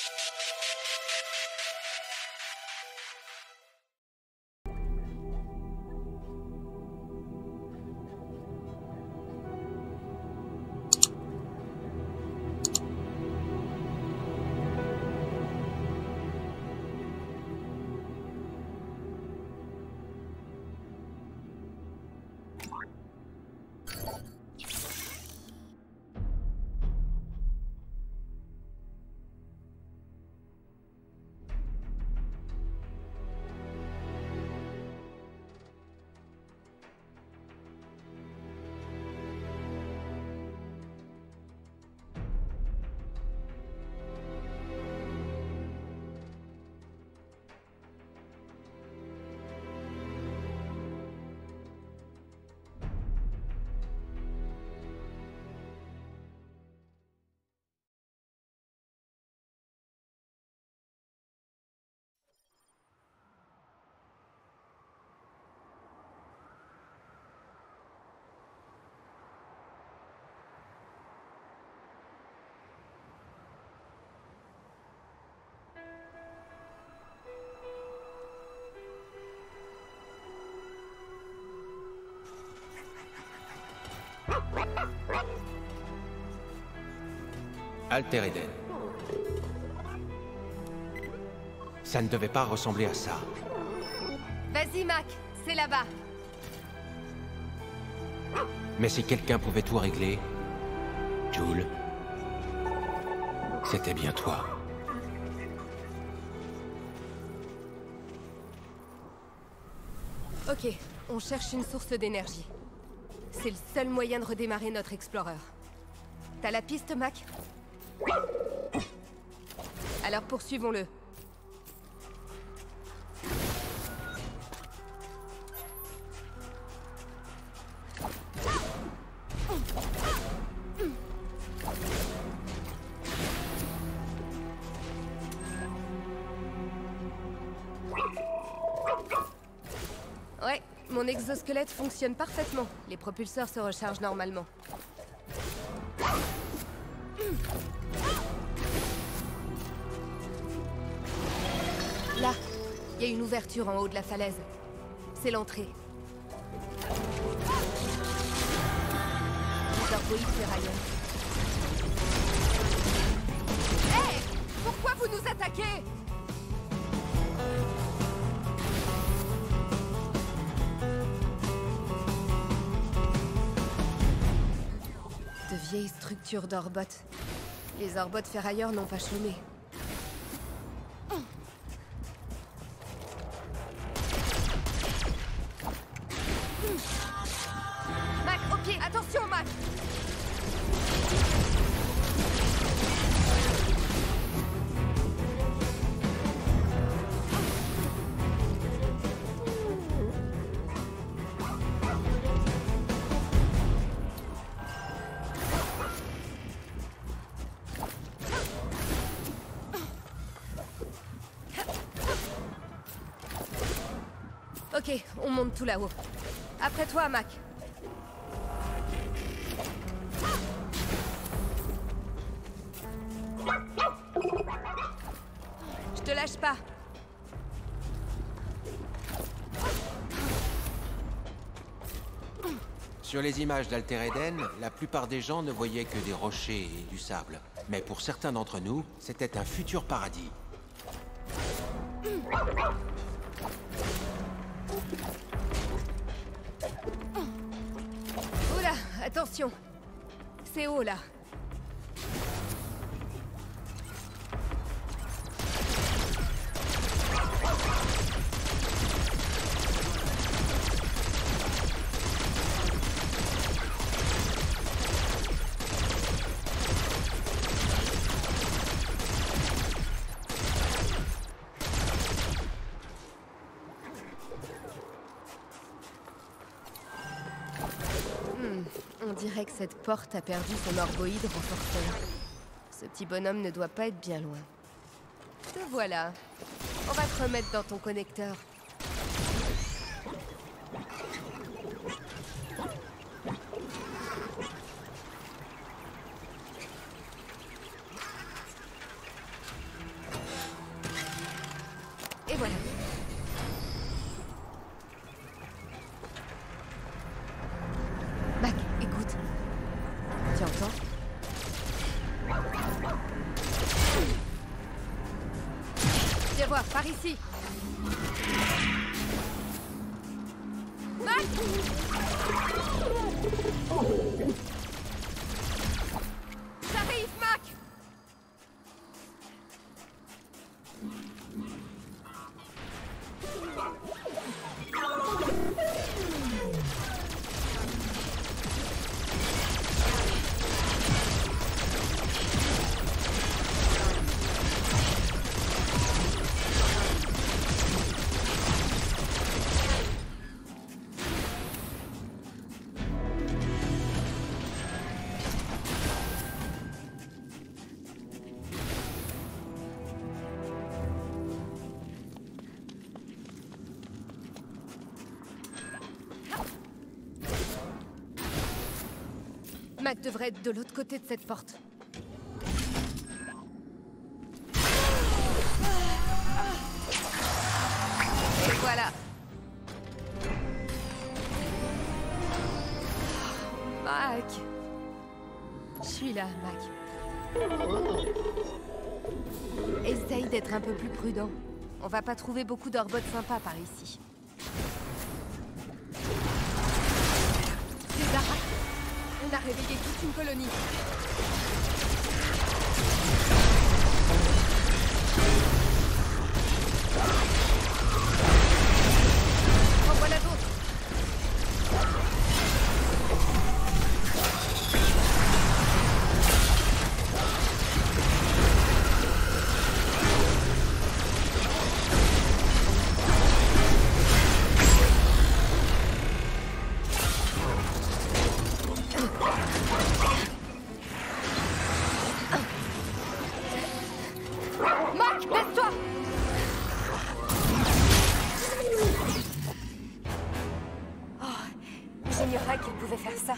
Alter Eden. Ça ne devait pas ressembler à ça. Vas-y, Mac, c'est là-bas. Mais si quelqu'un pouvait tout régler, Joule, c'était bien toi. Ok, on cherche une source d'énergie. C'est le seul moyen de redémarrer notre Explorer. T'as la piste, Mac? Alors poursuivons-le. Ouais, mon exosquelette fonctionne parfaitement. Les propulseurs se rechargent normalement. Là, il y a une ouverture en haut de la falaise. C'est l'entrée. Les orgoïdes ferrailleurs. Hé! Pourquoi vous nous attaquez? De vieilles structures d'Orbots. Les Orbots ferrailleurs n'ont pas chômé. Mac, au pied! Attention, Mac! Ok, on monte tout là-haut. Après toi, Mac. Je te lâche pas. Sur les images d'Alter Eden, la plupart des gens ne voyaient que des rochers et du sable. Mais pour certains d'entre nous, c'était un futur paradis. Oula, attention. C'est haut, là. On dirait que cette porte a perdu son orgoïde renforceur. Ce petit bonhomme ne doit pas être bien loin. Te voilà. On va te remettre dans ton connecteur. Viens voir, par ici. Mac! J'arrive, Mac! Mac devrait être de l'autre côté de cette porte. Et voilà. Mac. Je suis là, Mac. Essaye d'être un peu plus prudent. On va pas trouver beaucoup d'orbots sympas par ici. C'est Zara. On a réveillé toute une colonie. En voilà d'autres. J'ignorais qu'il pouvait faire ça.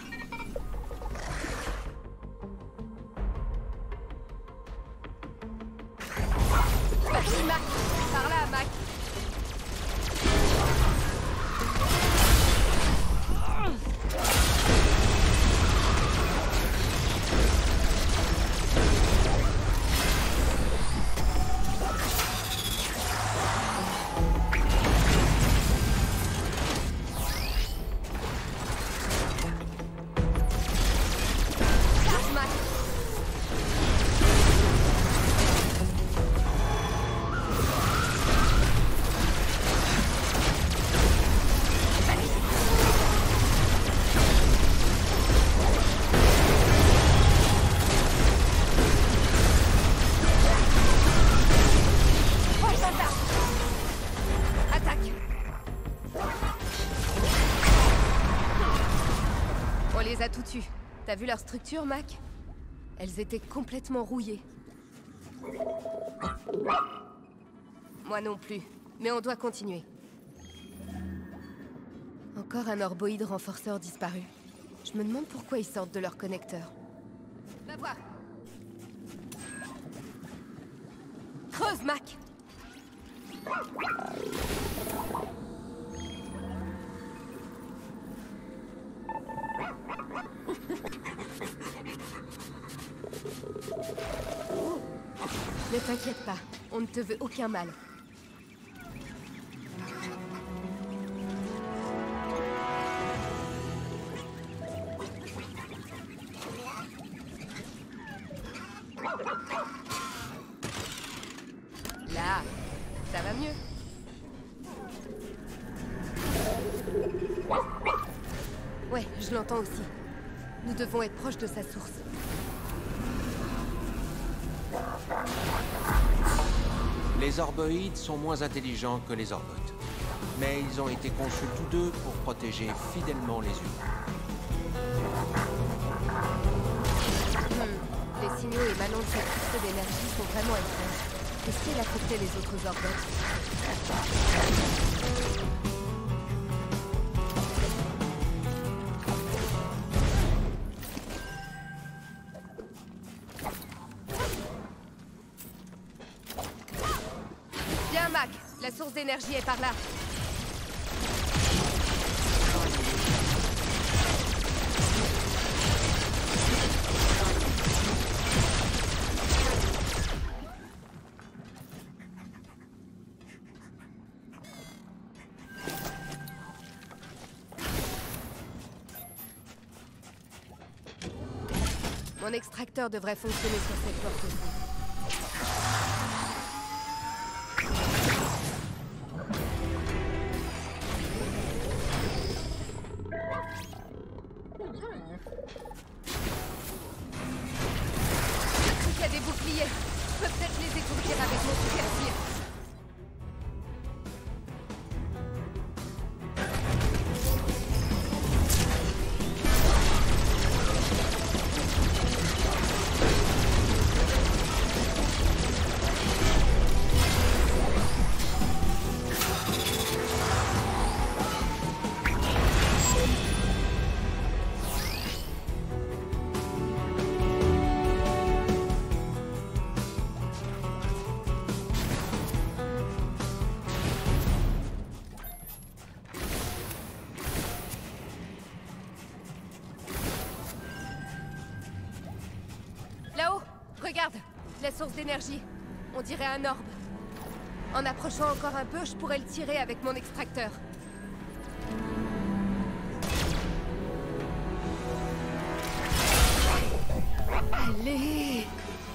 Vas-y, Mac. Par là, Mac. Tout tu. T'as vu leur structure, Mac? Elles étaient complètement rouillées. Moi non plus. Mais on doit continuer. Encore un orboïde renforceur disparu. Je me demande pourquoi ils sortent de leur connecteur. Va voir. Creuse, Mac! Ne t'inquiète pas, on ne te veut aucun mal. Là, ça va mieux. Ouais, je l'entends aussi. Nous devons être proches de sa source. Les orboïdes sont moins intelligents que les orbots. Mais ils ont été conçus tous deux pour protéger fidèlement les humains. Les signaux émanant de cette source d'énergie sont vraiment étranges. Et si elle affectait les autres orbots? Viens, Mac. La source d'énergie est par là. Mon extracteur devrait fonctionner sur cette porte aussi. Il y a des boucliers. Je peux peut-être les étourdir avec mon super tir. Là-haut, regarde, la source d'énergie. On dirait un orbe. En approchant encore un peu, je pourrais le tirer avec mon extracteur. Allez!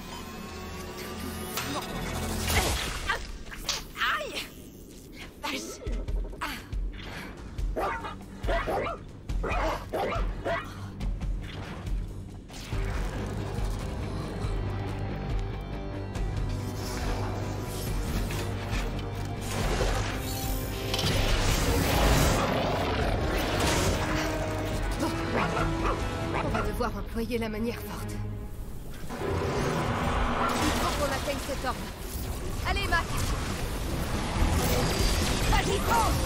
Aïe! La vache! On va devoir employer la manière forte. Il faut qu'on atteigne cet orbe. Allez, Mac! Vas-y, fonce!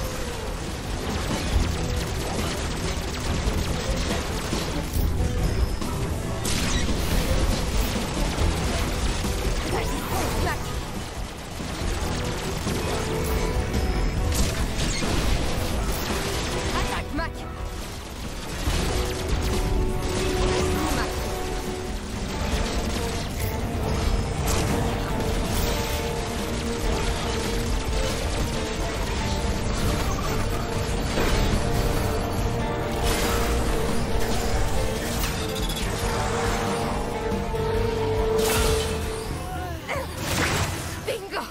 Vas-y, fonce, Mac! Attaque, Mac! Bingo!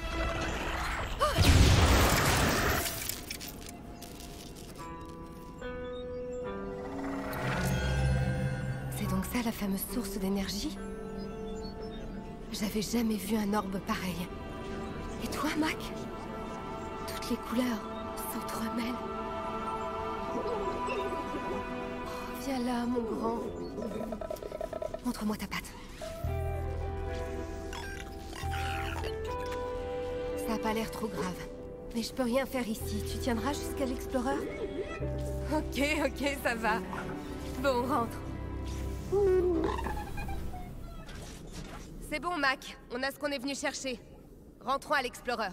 C'est donc ça la fameuse source d'énergie? J'avais jamais vu un orbe pareil. Et toi, Mac? Toutes les couleurs s'entremêlent. Oh, viens là, mon grand. Montre-moi ta patte. Ça a pas l'air trop grave. Mais je peux rien faire ici. Tu tiendras jusqu'à l'explorer? Ok, ça va. Bon, rentre. C'est bon, Mac. On a ce qu'on est venu chercher. Rentrons à l'explorer.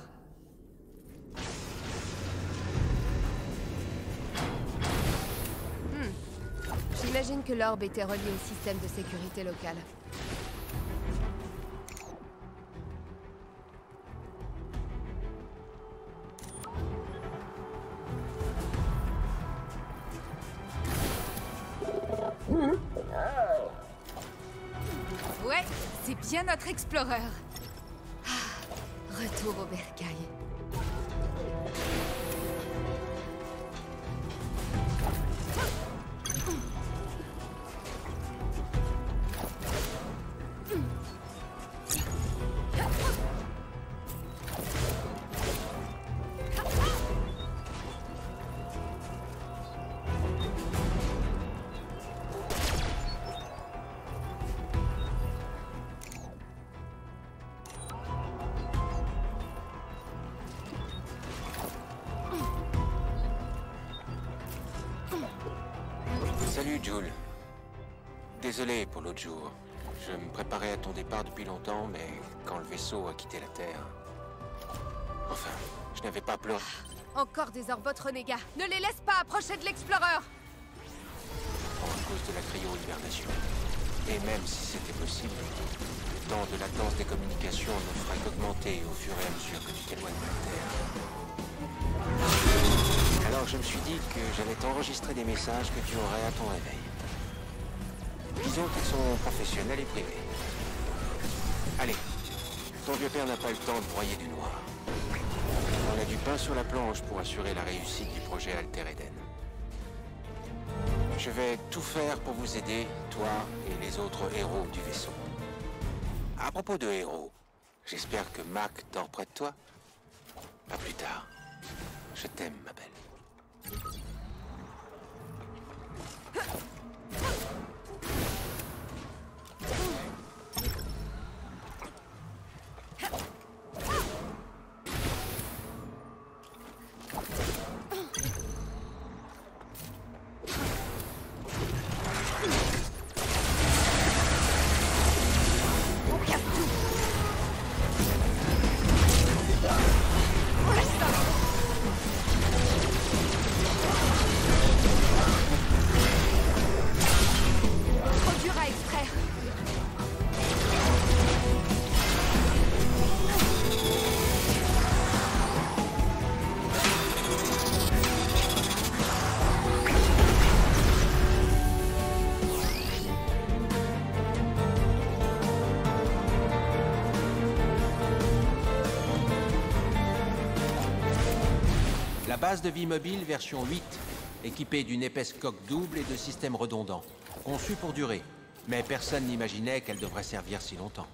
J'imagine que l'orbe était relié au système de sécurité local. Ouais, c'est bien notre explorer. Retour au bercail. Salut, Jules. Désolé pour l'autre jour. Je me préparais à ton départ depuis longtemps, mais quand le vaisseau a quitté la Terre... Enfin, je n'avais pas pleuré. Encore des orbotes renégats. Ne les laisse pas approcher de l'explorer. À cause de la cryo-hibernation. Et même si c'était possible, le temps de latence des communications ne ferait qu'augmenter au fur et à mesure que tu t'éloignes de la Terre. Alors je me suis dit que j'allais t'enregistrer des messages que tu aurais à ton réveil. Disons qu'ils sont professionnels et privés. Allez, ton vieux-père n'a pas eu le temps de broyer du noir. On a du pain sur la planche pour assurer la réussite du projet Alter Eden. Je vais tout faire pour vous aider, toi et les autres héros du vaisseau. À propos de héros, j'espère que Mac dort près de toi. À plus tard. Je t'aime, ma belle. La base de vie mobile version 8, équipée d'une épaisse coque double et de systèmes redondants. Conçue pour durer, mais personne n'imaginait qu'elle devrait servir si longtemps.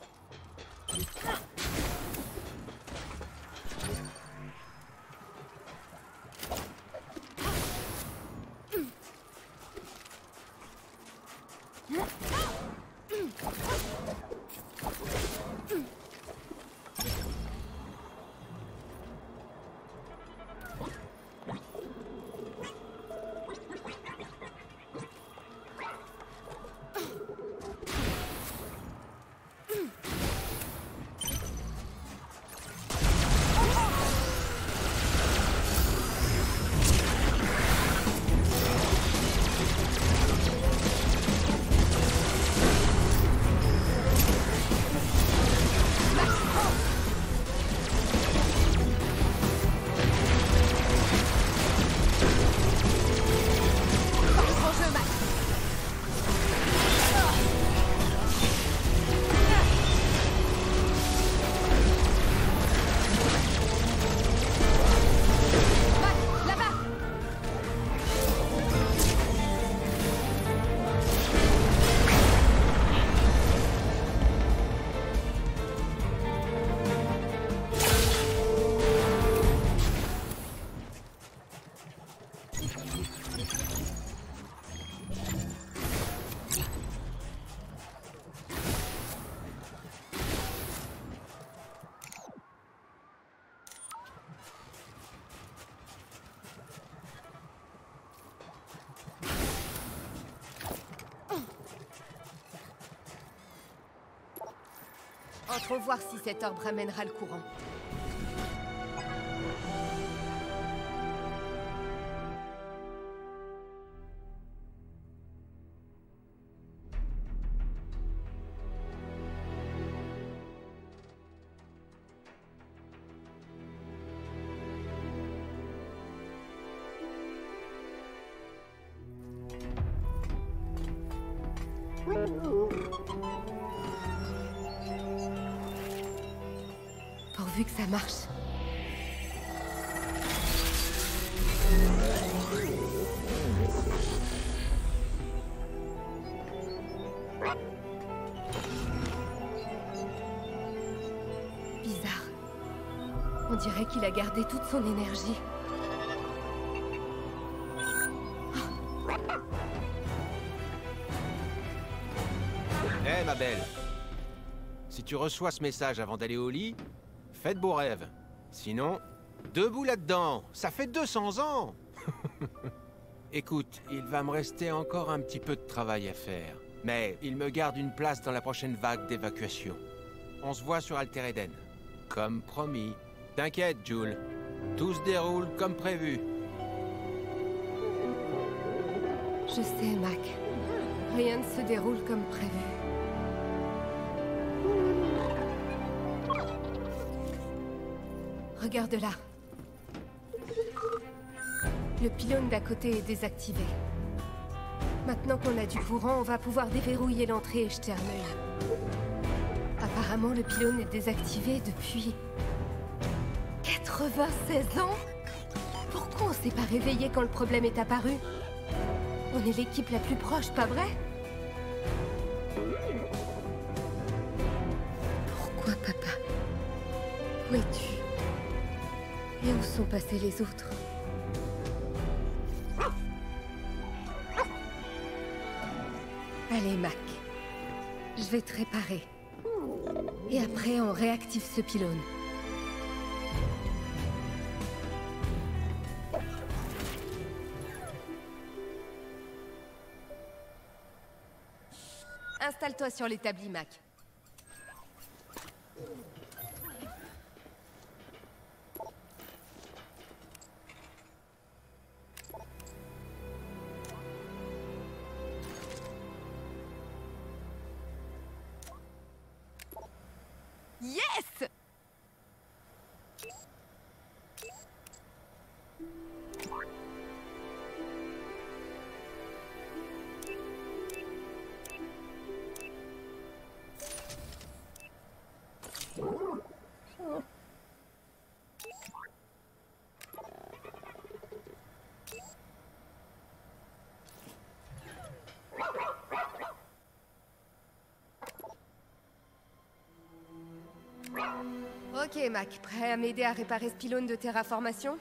Entrons voir si cet orbe ramènera le courant. Pourvu que ça marche. Bizarre. On dirait qu'il a gardé toute son énergie. Hé, ma belle. Si tu reçois ce message avant d'aller au lit, fais de beaux rêves. Sinon, debout là-dedans, ça fait 200 ans. Écoute, il va me rester encore un petit peu de travail à faire. Mais il me garde une place dans la prochaine vague d'évacuation. On se voit sur Alter Eden. Comme promis. T'inquiète, Jules. Tout se déroule comme prévu. Je sais, Mac. Rien ne se déroule comme prévu. Regarde là. Le pylône d'à côté est désactivé. Maintenant qu'on a du courant, on va pouvoir déverrouiller l'entrée et jeter un œil. Apparemment, le pylône est désactivé depuis... 96 ans? Pourquoi on s'est pas réveillé quand le problème est apparu? On est l'équipe la plus proche, pas vrai? Pourquoi, papa? Où es-tu? Et où sont passés les autres? Allez, Mac. Je vais te réparer. Et après, on réactive ce pylône. Installe-toi sur l'établi, Mac. Yes! Ok, Mac, prêt à m'aider à réparer ce pylône de terraformation?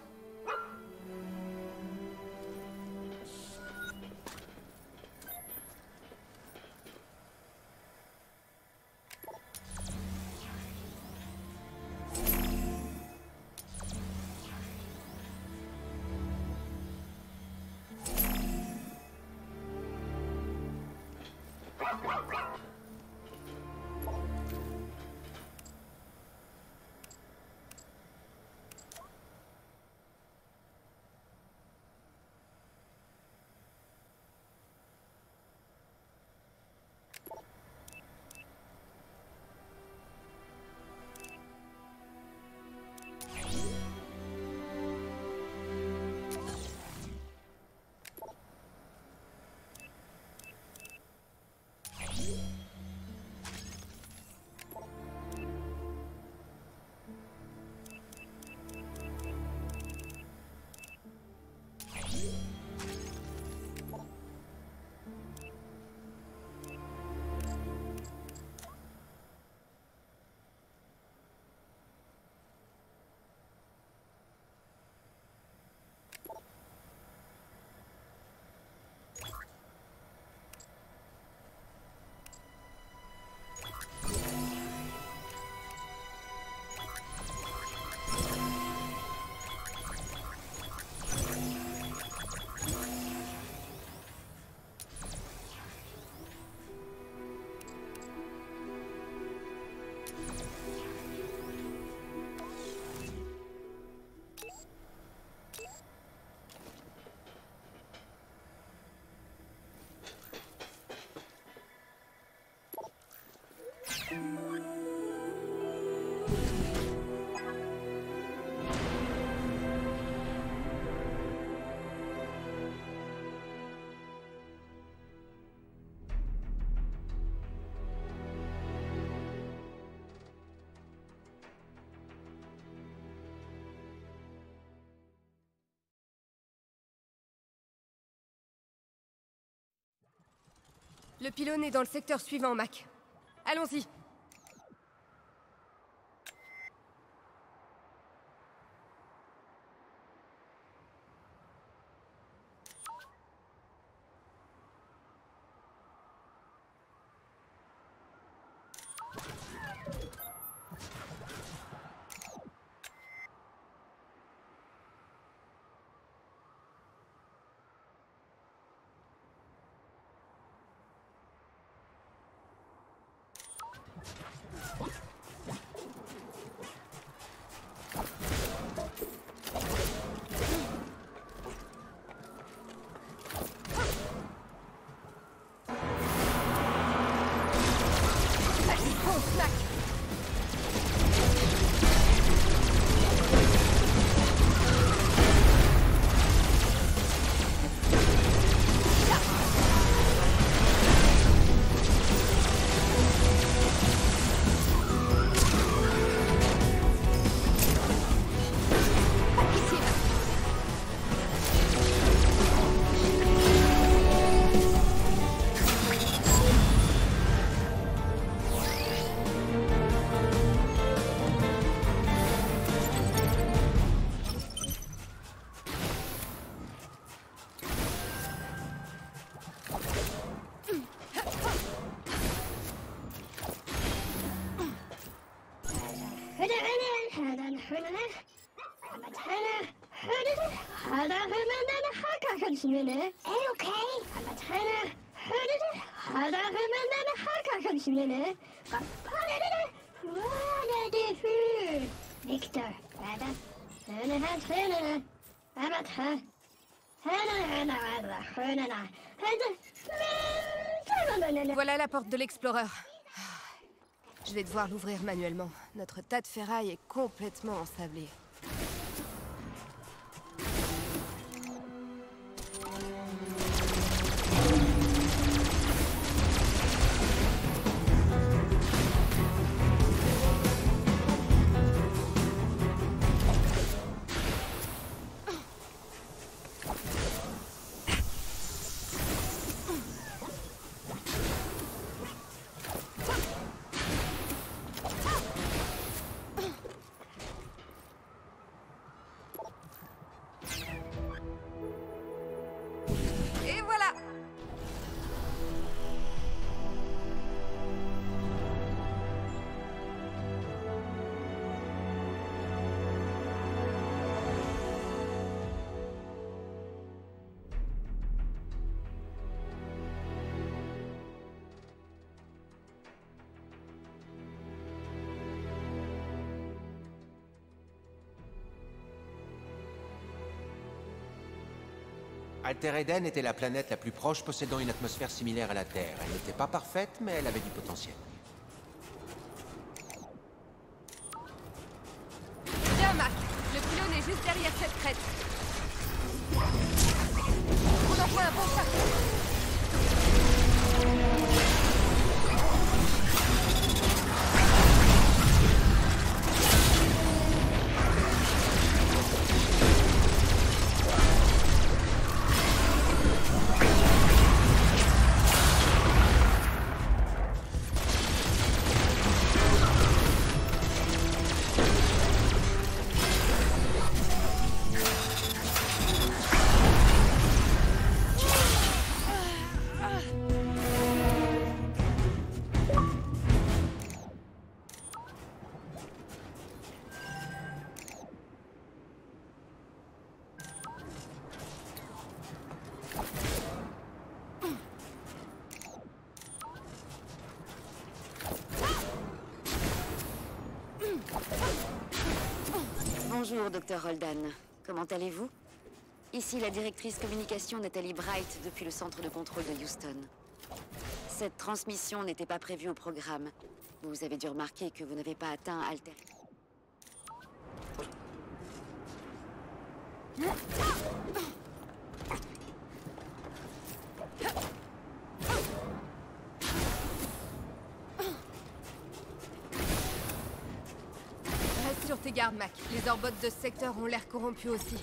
Le pylône est dans le secteur suivant, Mac. Allons-y. Voilà la porte de l'Explorer. Je vais devoir l'ouvrir manuellement. Notre tas de ferraille est complètement ensablé. Et voilà! Alter Eden était la planète la plus proche possédant une atmosphère similaire à la Terre. Elle n'était pas parfaite, mais elle avait du potentiel. Viens, Mac! Le pylône est juste derrière cette crête. On envoie un bon sac. Bonjour, Dr. Holden. Comment allez-vous? Ici la directrice communication Nathalie Bright depuis le centre de contrôle de Houston. Cette transmission n'était pas prévue au programme. Vous avez dû remarquer que vous n'avez pas atteint Alter. Reste sur tes gardes, Mac. Les orbots de ce secteur ont l'air corrompus aussi.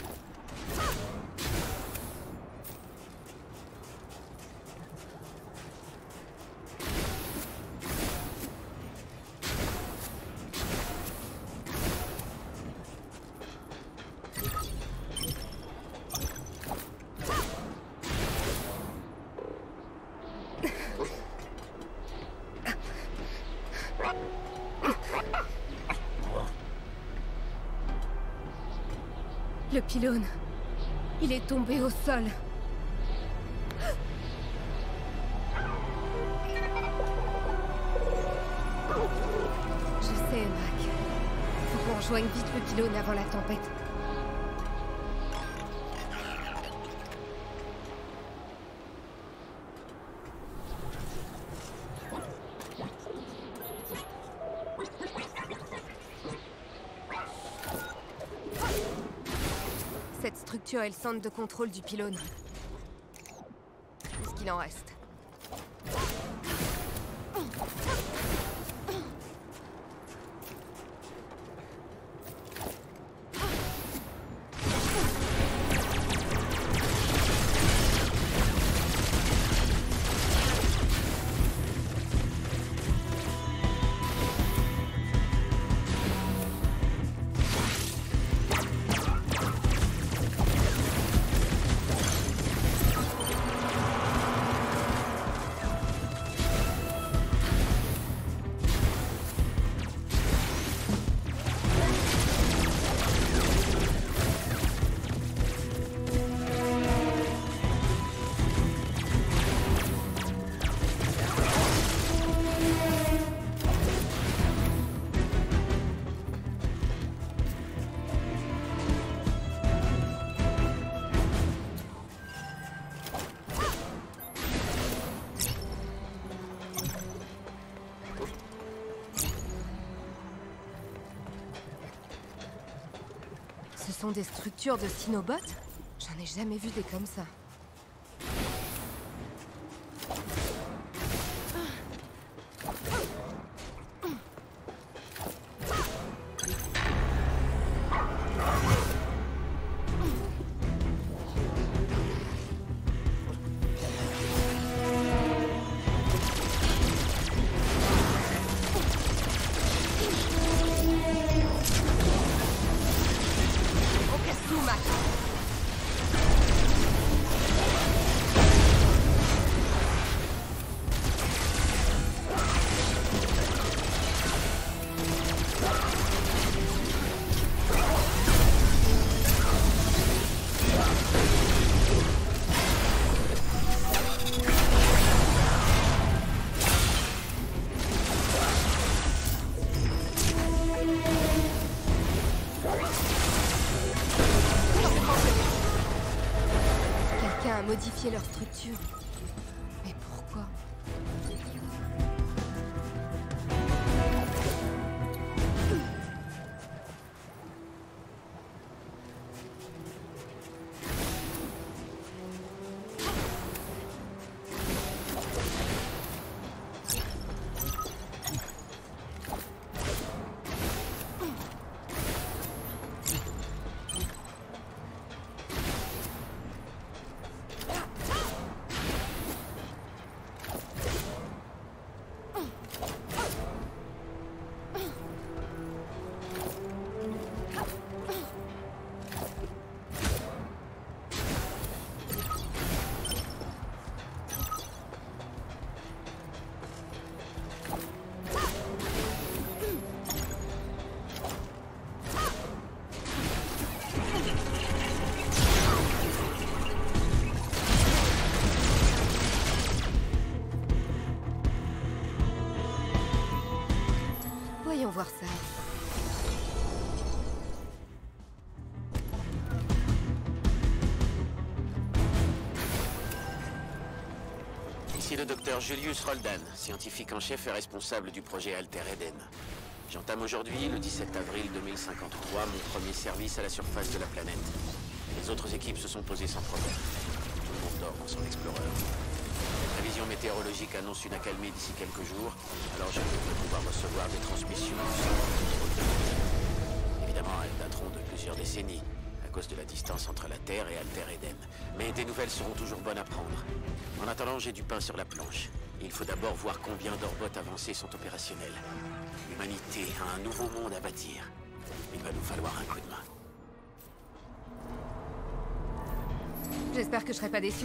Le pylône, il est tombé au sol. Je sais, Mac. Faut qu'on rejoigne vite le pylône avant la tempête. Cette structure est le centre de contrôle du pylône. C'est ce qu'il en reste. Ce sont des structures de Cinobots? J'en ai jamais vu des comme ça. Modifier leur structure. Mais pourquoi? Voyons voir ça. Ici le docteur Julius Roldan, scientifique en chef et responsable du projet Alter Eden. J'entame aujourd'hui, le 17 avril 2053, mon premier service à la surface de la planète. Les autres équipes se sont posées sans problème. Tout le monde dort dans son Explorer. La prévision météorologique annonce une accalmie d'ici quelques jours, alors je devrais pouvoir recevoir des transmissions du centre de contrôle de l'Univers. Évidemment, elles dateront de plusieurs décennies, à cause de la distance entre la Terre et Alter Eden. Mais des nouvelles seront toujours bonnes à prendre. En attendant, j'ai du pain sur la planche. Il faut d'abord voir combien d'Orbots avancés sont opérationnels. L'humanité a un nouveau monde à bâtir. Il va nous falloir un coup de main. J'espère que je serai pas déçu.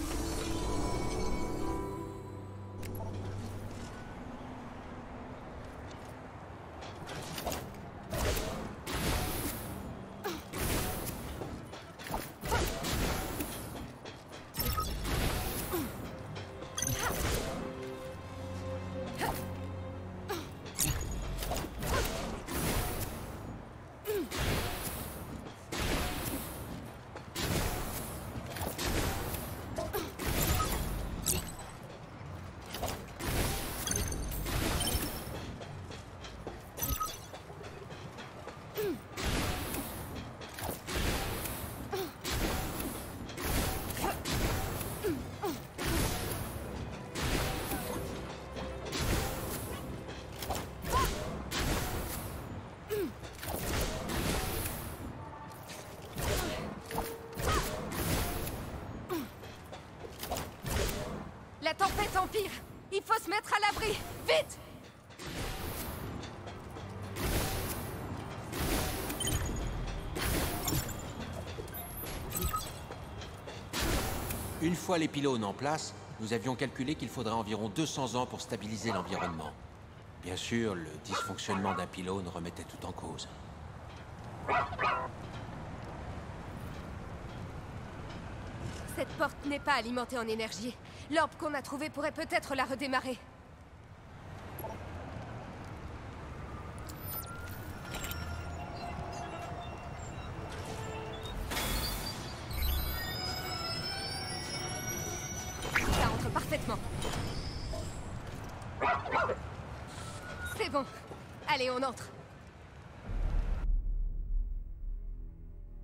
La tempête empire! Il faut se mettre à l'abri! Vite! Une fois les pylônes en place, nous avions calculé qu'il faudrait environ 200 ans pour stabiliser l'environnement. Bien sûr, le dysfonctionnement d'un pylône remettait tout en cause. Cette porte n'est pas alimentée en énergie. L'orbe qu'on a trouvé pourrait peut-être la redémarrer. Ça entre parfaitement. C'est bon. Allez, on entre.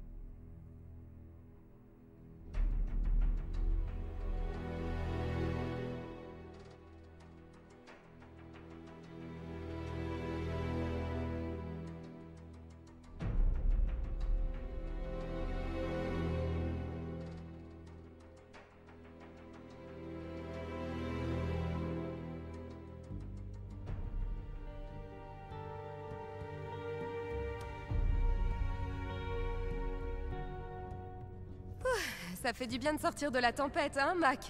Ça fait du bien de sortir de la tempête, hein, Mac?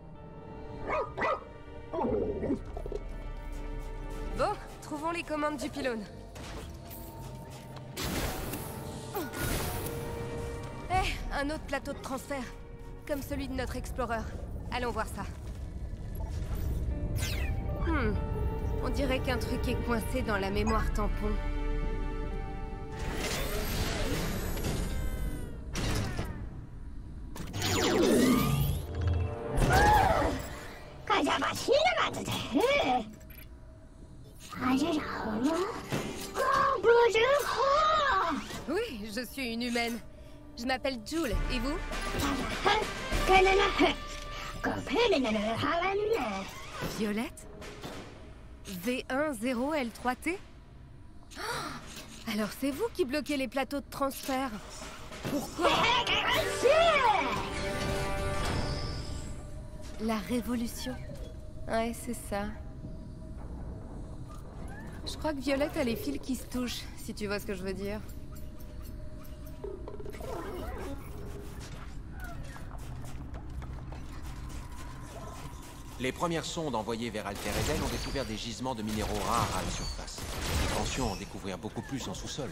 Bon, trouvons les commandes du pylône. Eh, un autre plateau de transfert. Comme celui de notre Explorer. Allons voir ça. On dirait qu'un truc est coincé dans la mémoire tampon. Oui, je suis une humaine. Je m'appelle Jules, et vous? Violette? V10L3T? Alors c'est vous qui bloquez les plateaux de transfert. Pourquoi? La révolution. Ouais, c'est ça. Je crois que Violette a les fils qui se touchent, si tu vois ce que je veux dire. Les premières sondes envoyées vers Alter Eden ont découvert des gisements de minéraux rares à la surface. Attention à en découvrir beaucoup plus en sous-sol.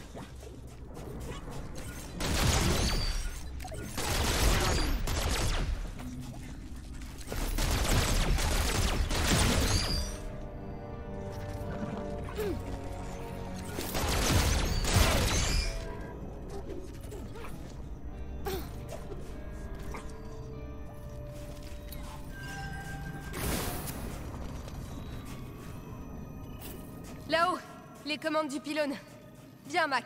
Là-haut, les commandes du pylône. Viens, Mac.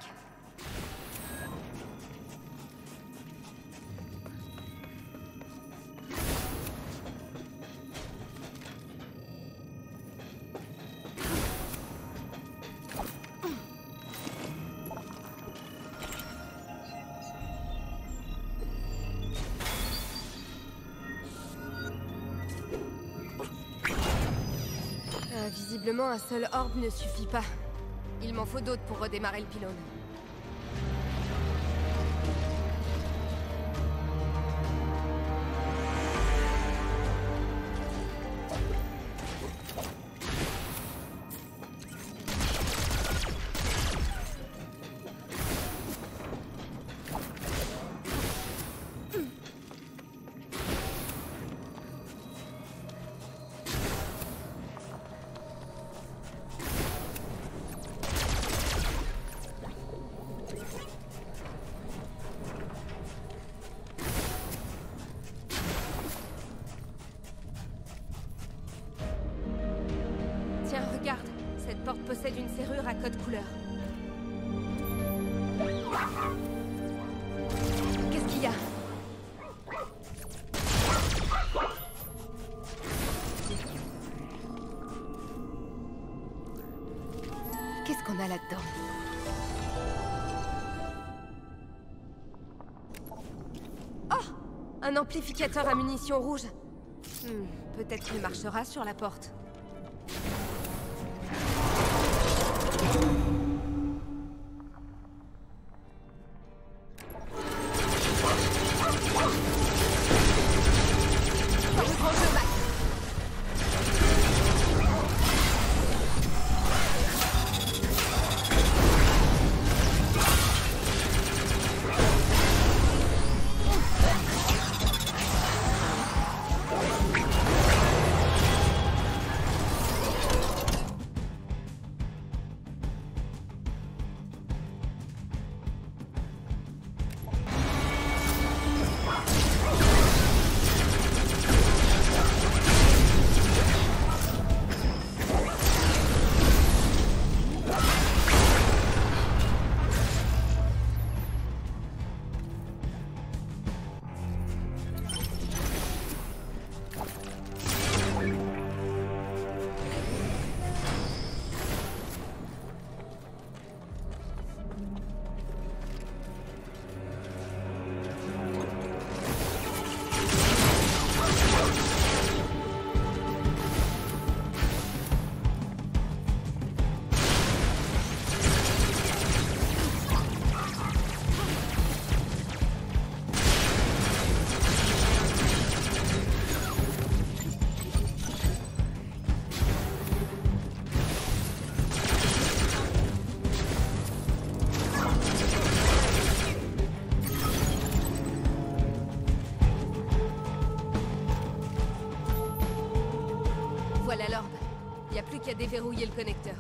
Visiblement, un seul orbe ne suffit pas. Il m'en faut d'autres pour redémarrer le pylône. Tiens, regarde. Cette porte possède une serrure à code couleur. Qu'est-ce qu'il y a? Qu'est-ce qu'on a là-dedans? Oh! Un amplificateur à munitions rouges. Peut-être qu'il marchera sur la porte. déverrouiller le connecteur.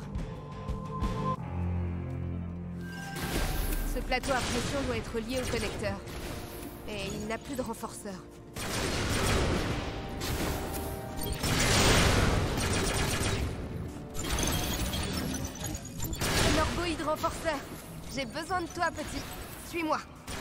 Ce plateau à pression doit être lié au connecteur. Et il n'a plus de renforceur. Un orboïde renforceur. J'ai besoin de toi, petit. Suis-moi.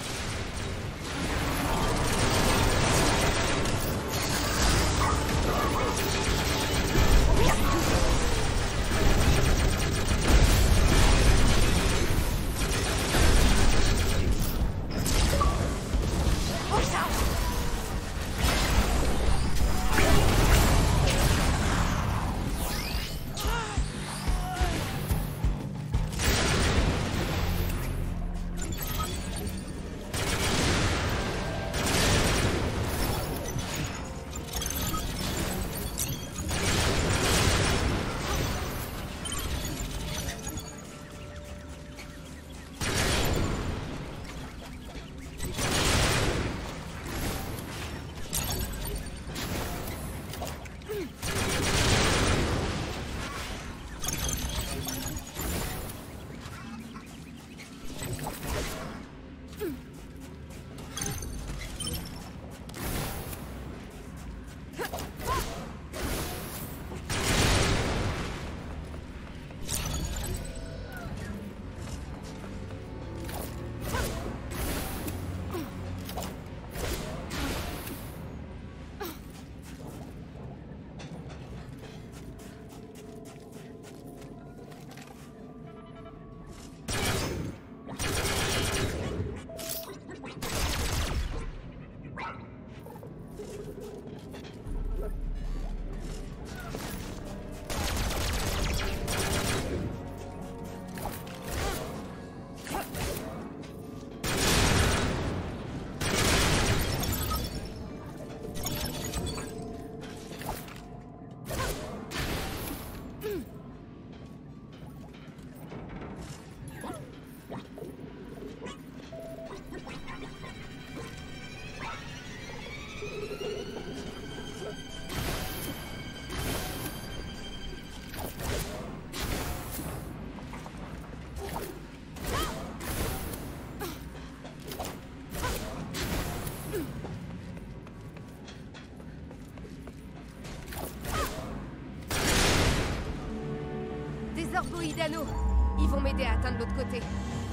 Orboïdano, ils vont m'aider à atteindre l'autre côté.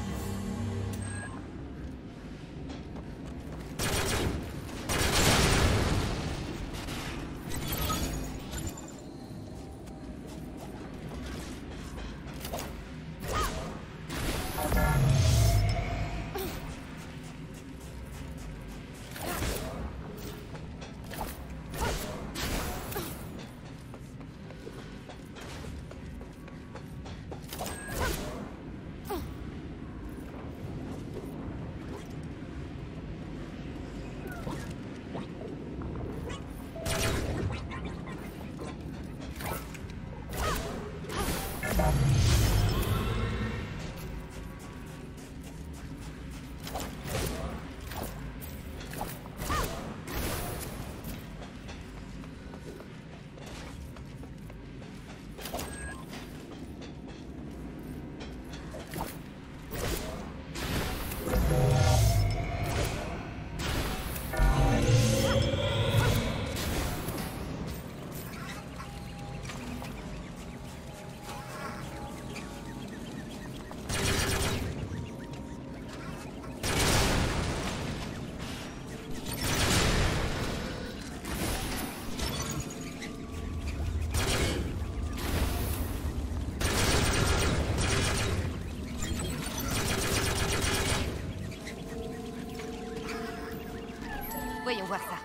Voyons voir ça.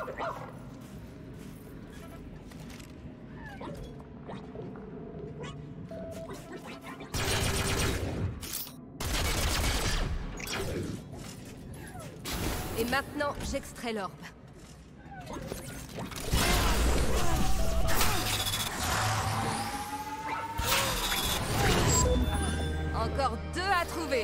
Et maintenant, j'extrais l'orbe. Encore 2 à trouver.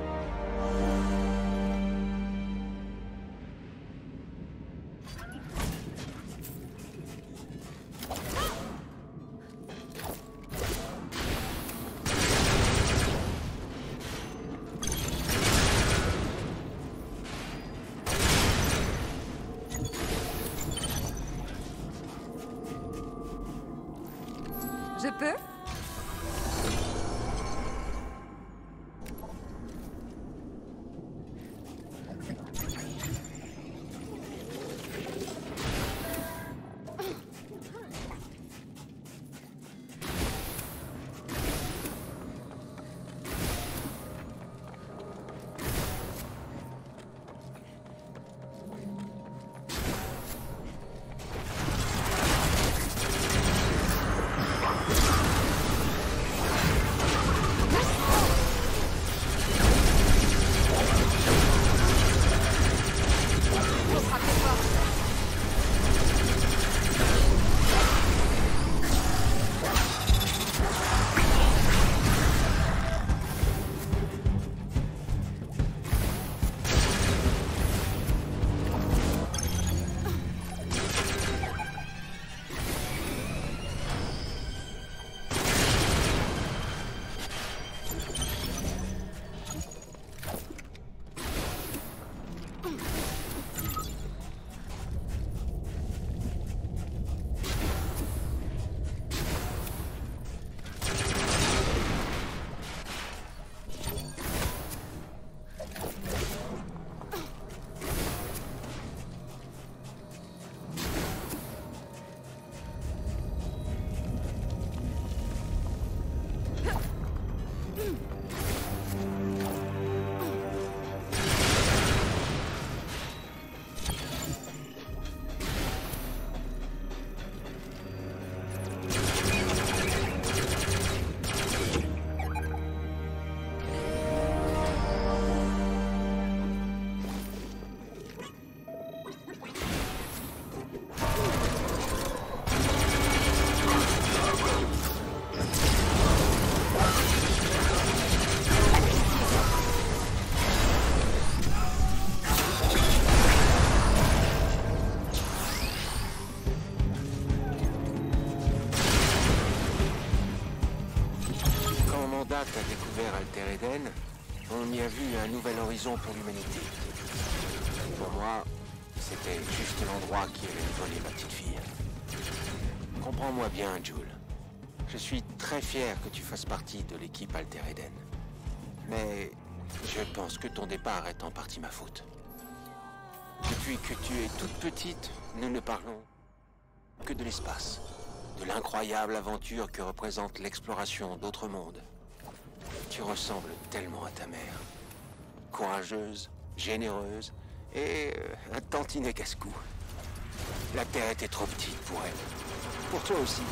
Je peux ? a découvert Alter Eden, on y a vu un nouvel horizon pour l'humanité. Pour moi, c'était juste l'endroit qui allait voler ma petite fille. Comprends-moi bien, Joule. Je suis très fier que tu fasses partie de l'équipe Alter Eden. Mais je pense que ton départ est en partie ma faute. Depuis que tu es toute petite, nous ne parlons que de l'espace. De l'incroyable aventure que représente l'exploration d'autres mondes. Tu ressembles tellement à ta mère. Courageuse, généreuse et un tantinet casse-cou. La Terre était trop petite pour elle. Pour toi aussi.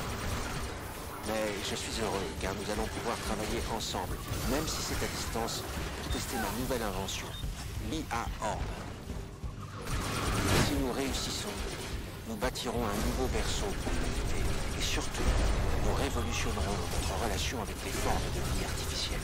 Mais je suis heureux car nous allons pouvoir travailler ensemble, même si c'est à distance, pour tester ma nouvelle invention, l'IA Orbe. Si nous réussissons, nous bâtirons un nouveau berceau pour l'humanité. Et surtout, nous révolutionnerons notre relation avec les formes de vie artificielle.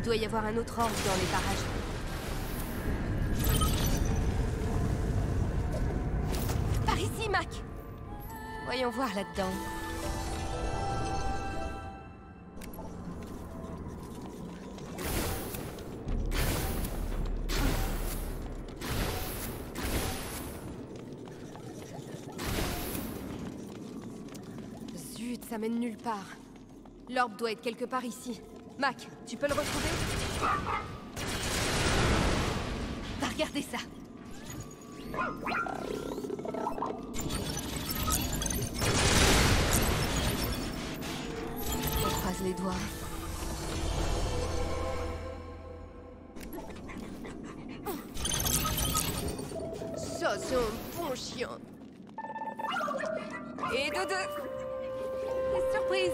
doit y avoir un autre orbe dans les parages. Par ici, Mac! Voyons voir là-dedans. Zut, ça mène nulle part. L'orbe doit être quelque part ici. Mac, tu peux le retrouver? Va regarder ça. On croise les doigts. Ça, c'est un bon chien. Et Dodo! Surprise!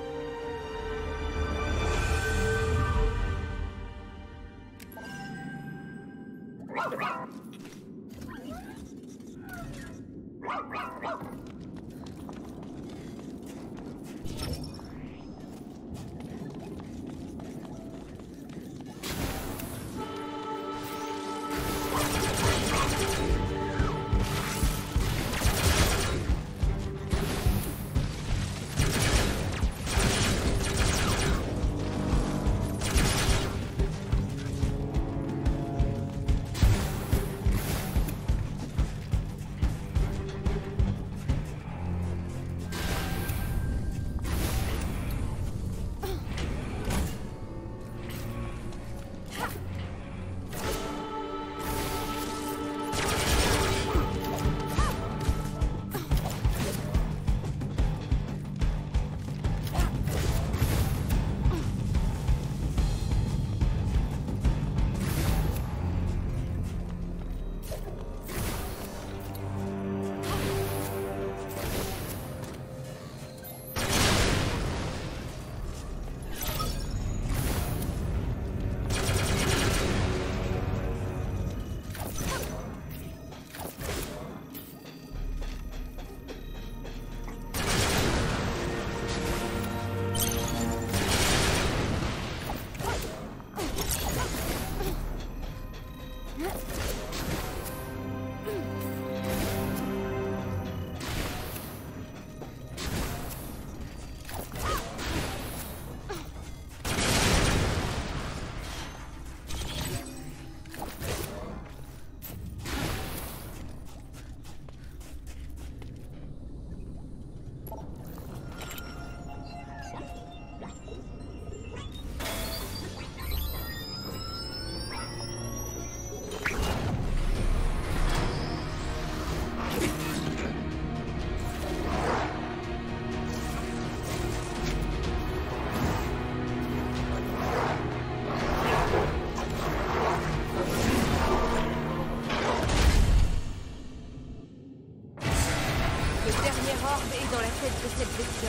Dans la tête de cette bestiole.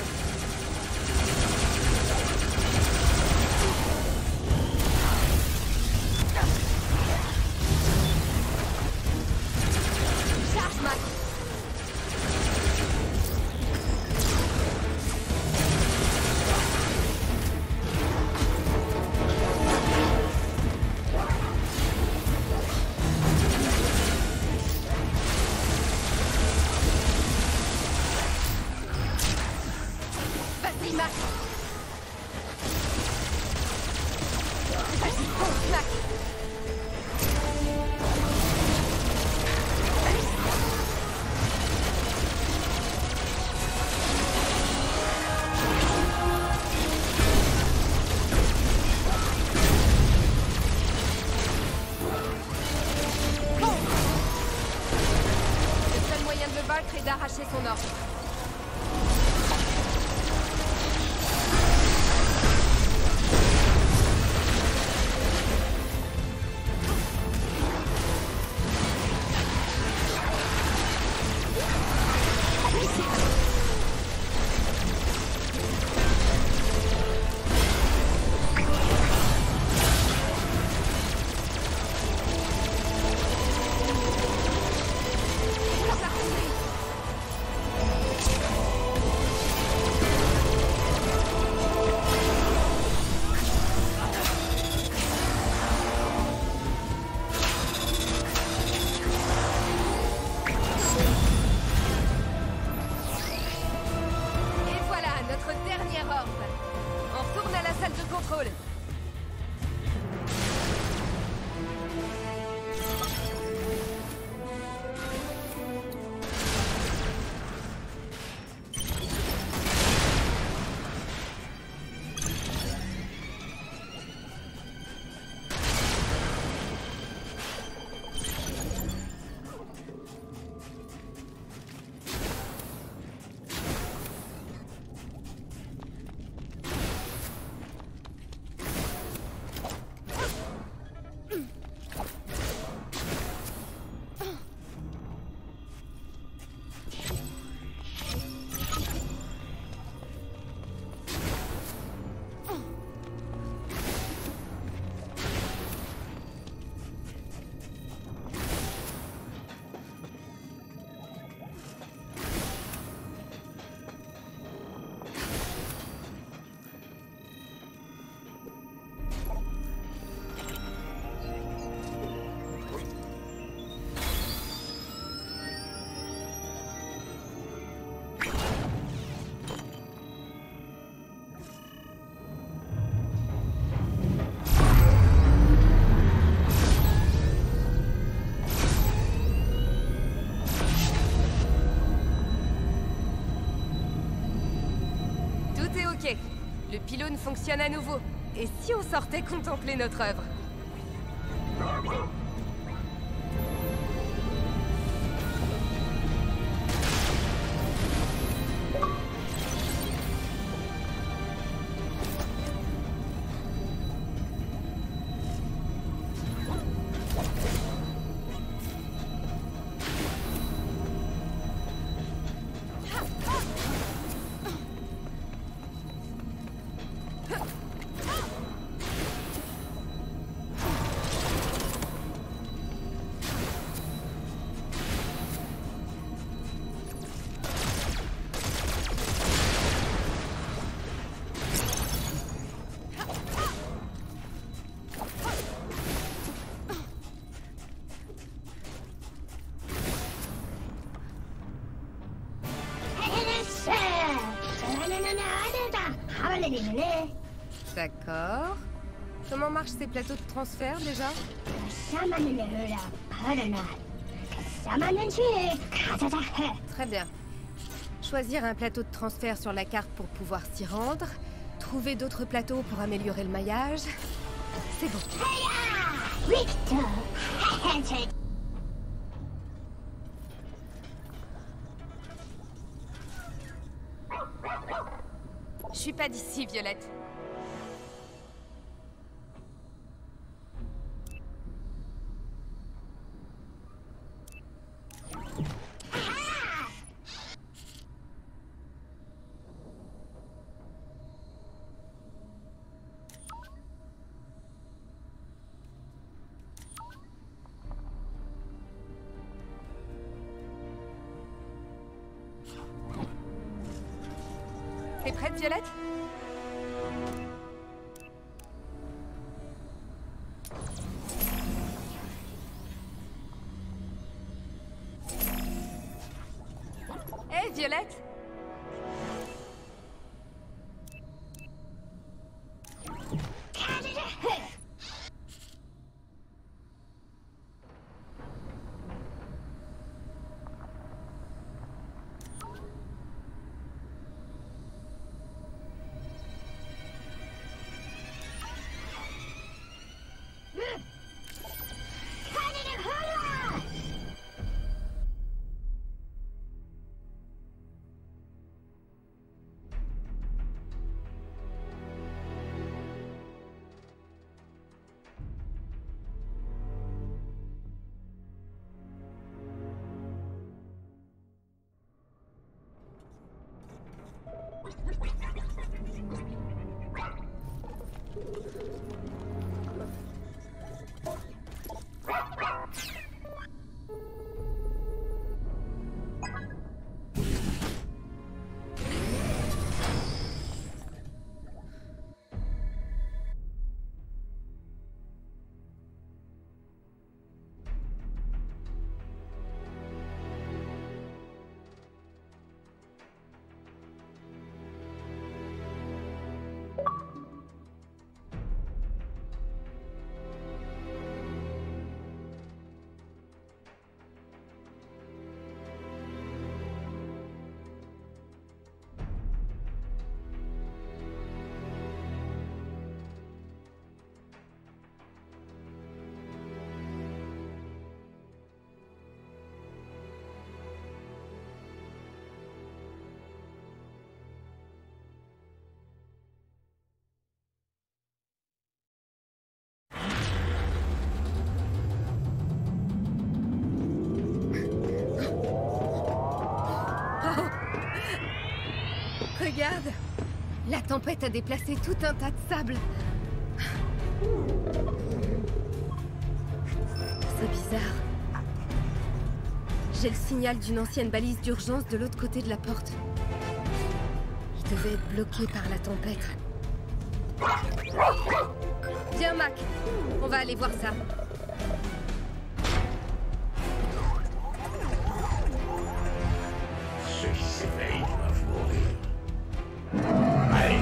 Charge, Mac! Vas-y, Mac! Vas-y, fonce, Mac! Le seul moyen de le vaincre est d'arracher son orbe. fonctionne à nouveau. Et si on sortait contempler notre œuvre? D'accord. Comment marchent ces plateaux de transfert déjà? Très bien. Choisir un plateau de transfert sur la carte pour pouvoir s'y rendre. Trouver d'autres plateaux pour améliorer le maillage. C'est bon. Je suis pas d'ici, Violette. T'es prête, Violette? Hé, Violette! Regarde! La tempête a déplacé tout un tas de sable. C'est bizarre. J'ai le signal d'une ancienne balise d'urgence de l'autre côté de la porte. Il devait être bloqué par la tempête. Viens, Mac. On va aller voir ça. Ceux qui s'éveillent doivent mourir. Allez!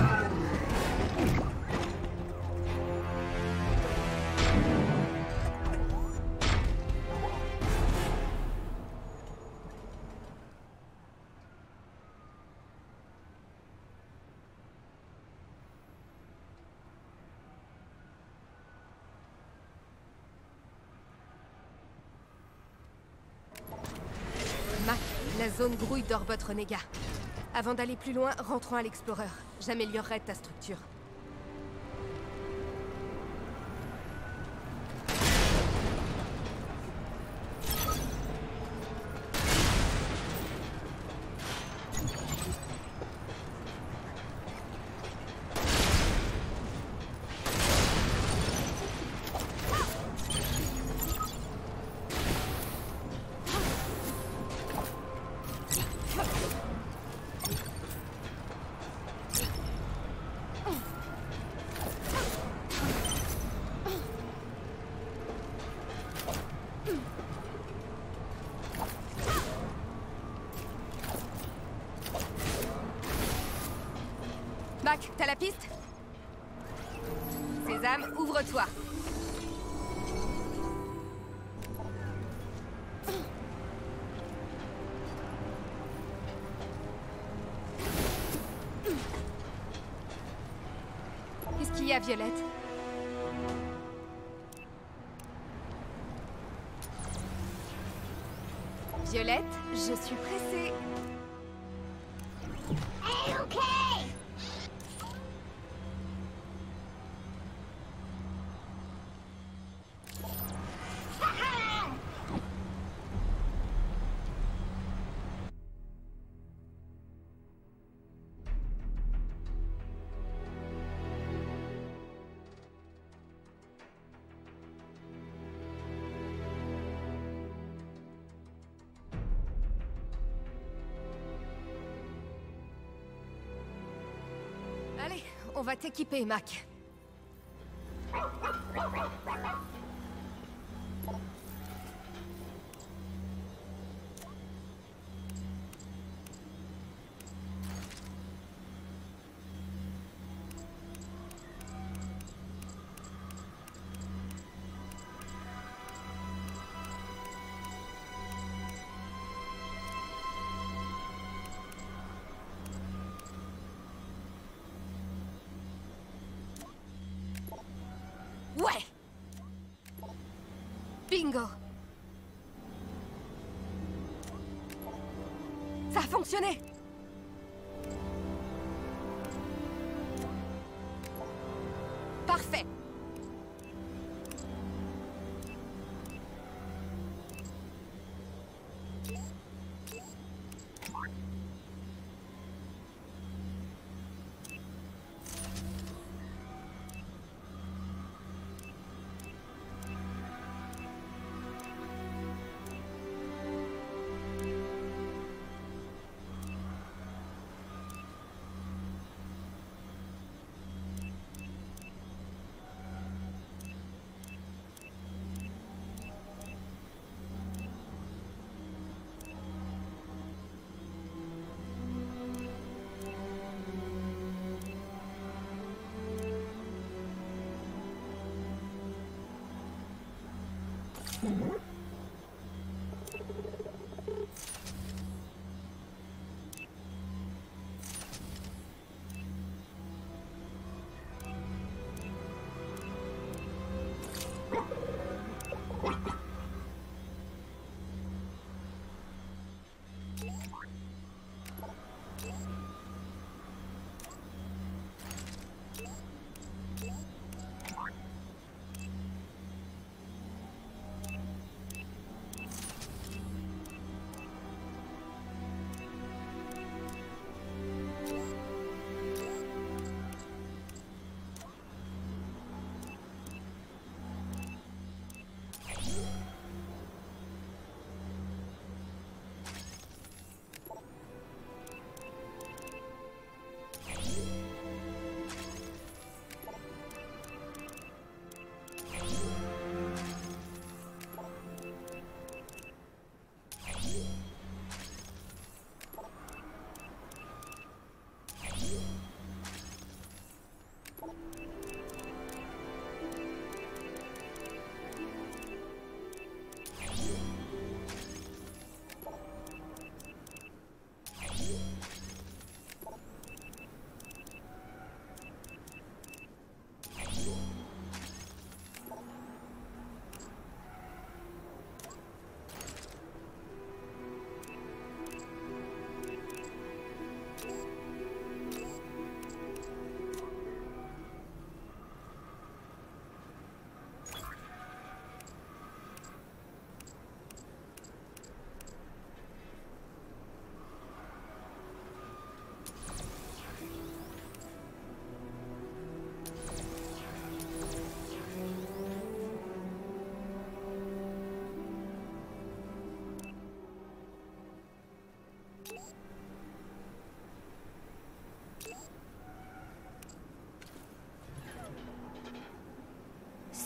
La zone grouille d'Orbot Renégat. Avant d'aller plus loin, rentrons à l'Explorer. J'améliorerai ta structure. Mac, t'as la piste? Sésame, ouvre-toi. Qu'est-ce qu'il y a, Violette? Violette, je suis pressée. Allez, on va t'équiper, Mac. Ouais! Bingo! Ça a fonctionné! Parfait!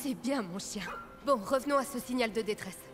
C'est bien, mon chien. Bon, revenons à ce signal de détresse.